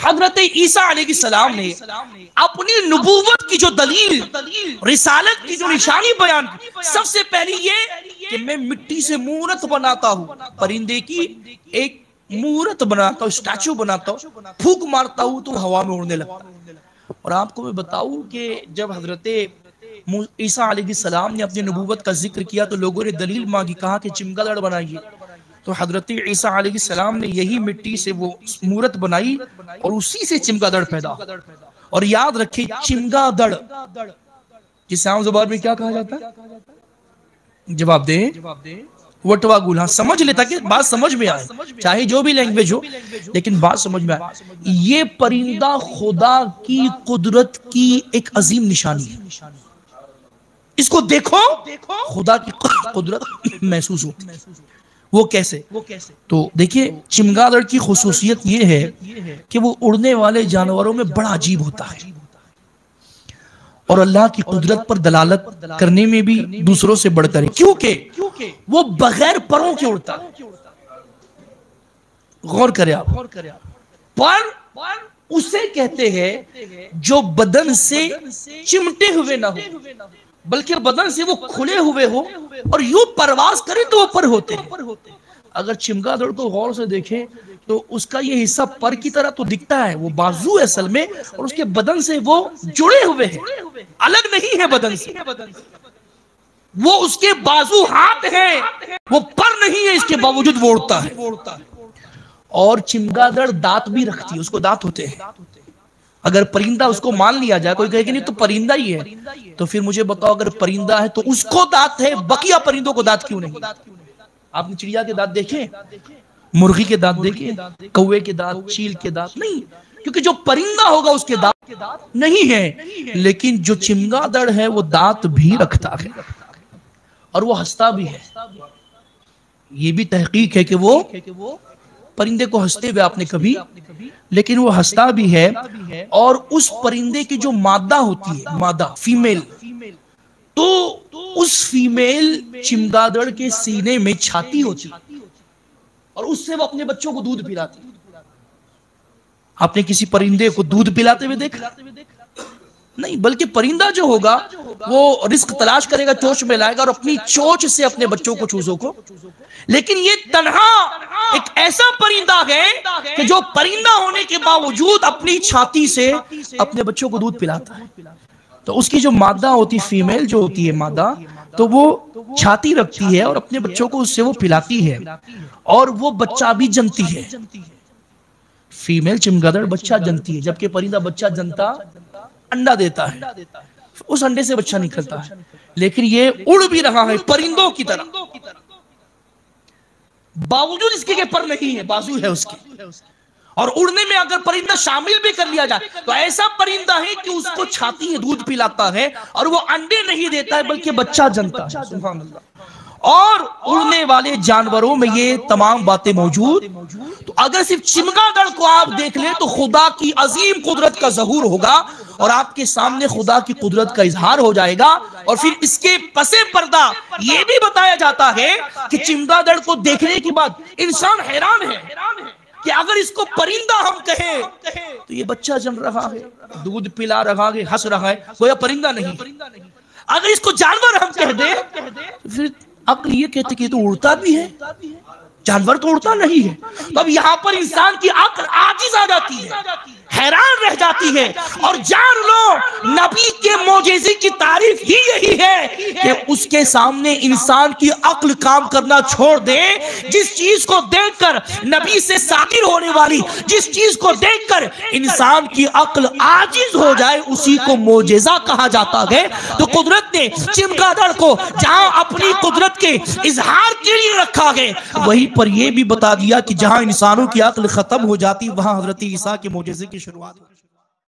हजरत ईसा अलैहिस्सलाम ने अपनी नबूवत की जो दलील, रिसालत की जो निशानी बयान की, सबसे पहली ये कि मैं मिट्टी से मूरत बनाता हूँ, परिंदे की एक मूरत बनाता हूँ, स्टैचू बनाता हूँ, फूंक मारता हूँ तो हवा में उड़ने लगता है। और आपको मैं बताऊं कि जब हजरत ईसा अलैहिस्सलाम ने अपनी नबूवत का जिक्र किया तो लोगों ने दलील मांगी, कहा कि चिमगादड़ बनाइए। तो हजरत ईसा अलैहिस्सलाम ने यही मिट्टी से वो मूरत बनाई और उसी से चिमगादड़ पैदा हो। और याद रखिए, चिमगादड़ जिसे आम ज़ुबान में क्या कहा जाता है? जवाब दे। वटवा गुल। हाँ, समझ लेता कि बात समझ में आए, चाहे जो भी लैंग्वेज हो, लेकिन बात समझ में आए। ये परिंदा खुदा की कुदरत की एक अजीम निशानी है। इसको देखो, खुदा की कुदरत महसूस होती है। वो कैसे? तो देखिए, चिमगादड़ की खुसूसियत ये है कि वो उड़ने वाले जानवरों में बड़ा अजीब होता है और अल्लाह की कुदरत पर दलालत करने में भी दूसरों से बढ़कर है, क्योंकि वो बगैर परों के उड़ता है। गौर करें आप। पर उसे कहते हैं जो बदन से चिमटे हुए ना हो, बल्कि बदन से वो खुले हुए हो और यूं परवाज करे तो वो पर होते हैं। अगर चिमगादड़ को गौर से देखें तो उसका ये हिस्सा पर की तरह तो दिखता है, वो बाजू है असल में, और उसके बदन से वो जुड़े हुए हैं, अलग नहीं है बदन से। वो उसके बाजू हाथ है, वो पर नहीं है, इसके बावजूद वो उड़ता है। और चिमगादड़ दांत भी रखती है, उसको दांत होते हैं। अगर परिंदा उसको मान लिया जाए, कोई कहे कि नहीं तो परिंदा ही है, तो फिर मुझे बताओ, अगर परिंदा है तो उसको दांत है, बकिया परिंदों को दांत क्यों नहीं? आपने चिड़िया के दांत देखे, मुर्गी के दांत देखे, कौवे के दांत, चील के दांत? नहीं, क्योंकि जो परिंदा होगा उसके दांत नहीं है। लेकिन जो चिमगादड़ है वो दांत भी रखता है और वो हंसता भी है। ये भी तहकीक है कि वो परिंदे को हंसते हुए आपने कभी, लेकिन वो हंसता भी है। और उस परिंदे की जो मादा होती है, मादा फीमेल, तो उस फीमेल चिमगादड़ के सीने में छाती होती है और उससे वो अपने बच्चों को दूध पिलाती है। आपने किसी परिंदे को दूध पिलाते हुए देखा? नहीं, बल्कि परिंदा जो होगा वो रिस्क तलाश करेगा, चोंच में लाएगा और अपनी चोंच से अपने बच्चों को, चूजों को। लेकिन ये तन्हा एक ऐसा परिंदा है कि जो परिंदा होने के बावजूद अपनी छाती से अपने बच्चों को दूध पिलाता है। तो उसकी जो मादा होती, फीमेल जो होती है मादा, तो वो छाती रखती है और अपने बच्चों को उससे वो पिलाती है और वो बच्चा भी जनती है। फीमेल चिमगादड़ बच्चा जनती है, जबकि परिंदा बच्चा जनता अंडा देता है, उस अंडे से बच्चा निकलता है। लेकिन ये उड़ भी रहा है परिंदों की तरह, बावजूद इसके पर नहीं है, बाजू है उसके। और उड़ने में अगर परिंदा शामिल भी कर लिया जाए तो ऐसा परिंदा है कि उसको छाती है, दूध पिलाता है और वो अंडे नहीं देता है बल्कि बच्चा जनता है। सुभान अल्लाह। और उड़ने वाले जानवरों में ये तमाम बातें मौजूद। तो अगर सिर्फ चिमगादड़ को आप देख ले तो खुदा की अजीम कुदरत का ज़हूर होगा और आपके सामने खुदा की कुदरत का इजहार हो जाएगा। और फिर इसके पसे पर्दा ये भी बताया जाता है कि चिमगादड़ को देखने के बाद इंसान हैरान है कि अगर इसको परिंदा हम कहें तो ये बच्चा जन रहा है, दूध पिला रहा है, हंस रहा है, कोई परिंदा नहीं। अगर इसको जानवर हम कह दे तो फिर अक्ल ये कहते कि तो उड़ता भी है, जानवर तो उड़ता नहीं है। तो अब यहाँ पर इंसान की अक्ल आजिज आ जाती है, हैरान रह जाती है। और जान लो, नबी के मोजेज़े की तारीफ ही यही है कि उसके सामने इंसान की अक्ल काम करना छोड़ दे। जिस चीज को देखकर नबी से साकिर होने वाली, जिस चीज को देखकर इंसान की अक्ल आजिज हो जाए, उसी को मोजेज़ा कहा जाता है। तो कुदरत ने चिमगादड़ को जहां अपनी कुदरत के इजहार के लिए रखा है, वहीं पर यह भी बता दिया कि जहां इंसानों की अक्ल खत्म हो जाती, वहां हजरत ईसा के मोजेज़े की शुरुआत।